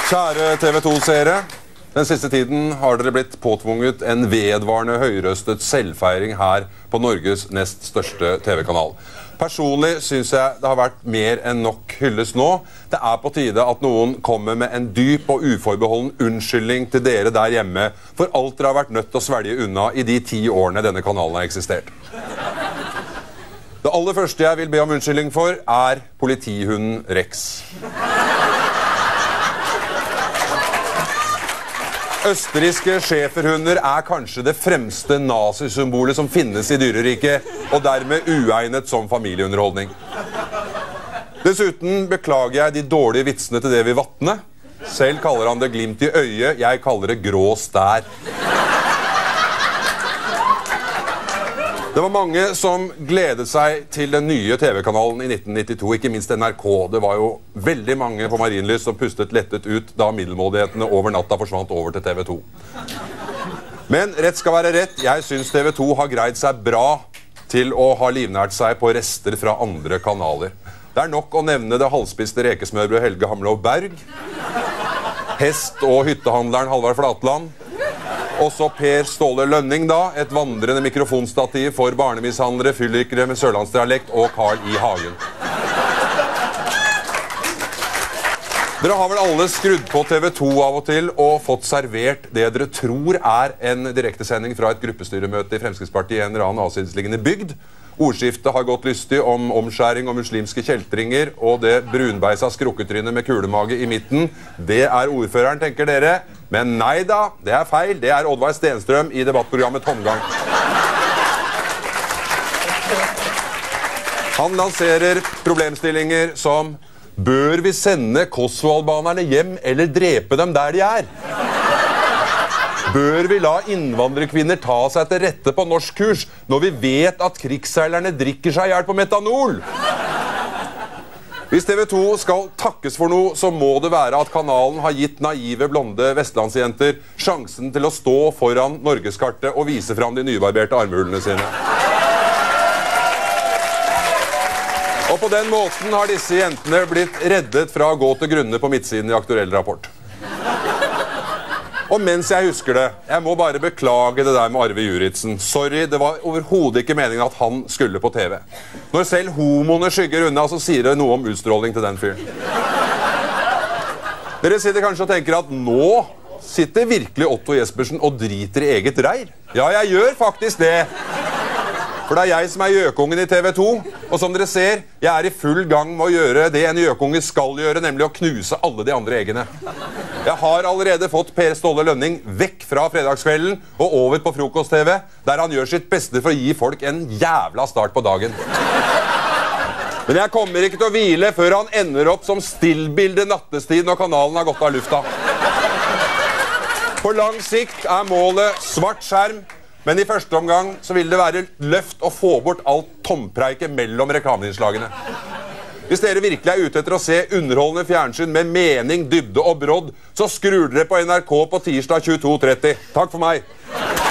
Kjære TV2-seere, den siste tiden har dere blitt påtvunget en vedvarende høyrøstet selvfeiring her på Norges nest største TV-kanal. Personlig synes jeg det har vært mer enn nok hyllest nå. Det er på tide at noen kommer med en dyp og uforbeholden unnskyldning til dere der hjemme for alt dere har vært nødt til å svelge unna i de 10 årene denne kanalen har eksistert. Det aller første jeg vil be om unnskyldning for er politihunden Rex. Østerrikske schæferhunder er kanskje det fremste nazisymbolet som finnes i dyreriket, og dermed uegnet som familieunderholdning. Dessuten beklager jeg de dårlige vitsene til Davy Vatne. Selv kaller han det glimt i øyet, jeg kaller det grå stær. Det var mange som gledet seg til den nye TV-kanalen i 1992, ikke minst NRK. Det var jo veldig mange på Marienlyst som pustet lettet ut da middelmådighetene over natta forsvant over til TV2. Men rett skal være rett, jeg synes TV2 har greid seg bra til å ha livnært seg på rester fra andre kanaler. Det er nok å nevne det halvspiste rekesmørbrød Helge Hamlov Berg, hest- og hyttehandleren Halvard Flatland, også Per Ståle Lønning da, et vandrende mikrofonstativ for barnemishandlere, fyllikere med sørlandsdialekt og Carl I. Hagen. Dere har vel alle skrudd på TV2 av og til og fått servert det dere tror er en direktesending fra et gruppestyremøte i Fremskrittspartiet i en eller annen avsidesliggende bygd. Ordskiftet har gått lystig om omskjæring og muslimske kjeltringer, og det brunbeisa skrukketrynet med kulemage i midten, det er ordføreren, tenker dere. Men nei da, det er feil. Det er Oddvar Stenstrøm i debattprogrammet Tomgang. Han lanserer problemstillinger som: bør vi sende kosovoalbanerne hjem eller drepe dem der de er? Bør vi la innvandrerkvinner ta seg til rette på norskkurs når vi vet at krigsseilerne drikker seg ihjel på metanol? Hvis TV2 skal takkes for noe, så må det være at kanalen har gitt naive, blonde vestlandsjenter sjansen til å stå foran norgeskartet og vise fram de nybarberte armhulene sine. Og på den måten har disse jentene blitt reddet fra å gå til grunne på midtsiden i aktuell rapport. Og mens jeg husker det, jeg må bare beklage det der med Arve Juritzen. Sorry, det var overhodet ikke meningen at han skulle på TV. Når selv homoene skygger unna, så sier det noe om utstråling til den fyren. Dere sitter kanskje og tenker at nå sitter virkelig Otto Jespersen og driter i eget reir. Ja, jeg gjør faktisk det. For det er jeg som er gjøkungen i TV2, og som dere ser, jeg er i full gang med å gjøre det en gjøkunge skal gjøre, nemlig å knuse alle de andre eggene. Jeg har allerede fått Per Ståle Lønning vekk fra fredagskvelden og over på frokost-TV, der han gjør sitt beste for å gi folk en jævla start på dagen. Men jeg kommer ikke til å hvile før han ender opp som stillbilde nattestid når kanalen har gått av lufta. På lang sikt er målet svart skjerm, men i første omgang så vil det være løft å få bort alt tompreiket mellom reklameinnslagene. Hvis dere virkelig er ute etter å se underholdende fjernsyn med mening, dybde og brodd, så skrur dere på NRK på tirsdag 22:30. Takk for meg.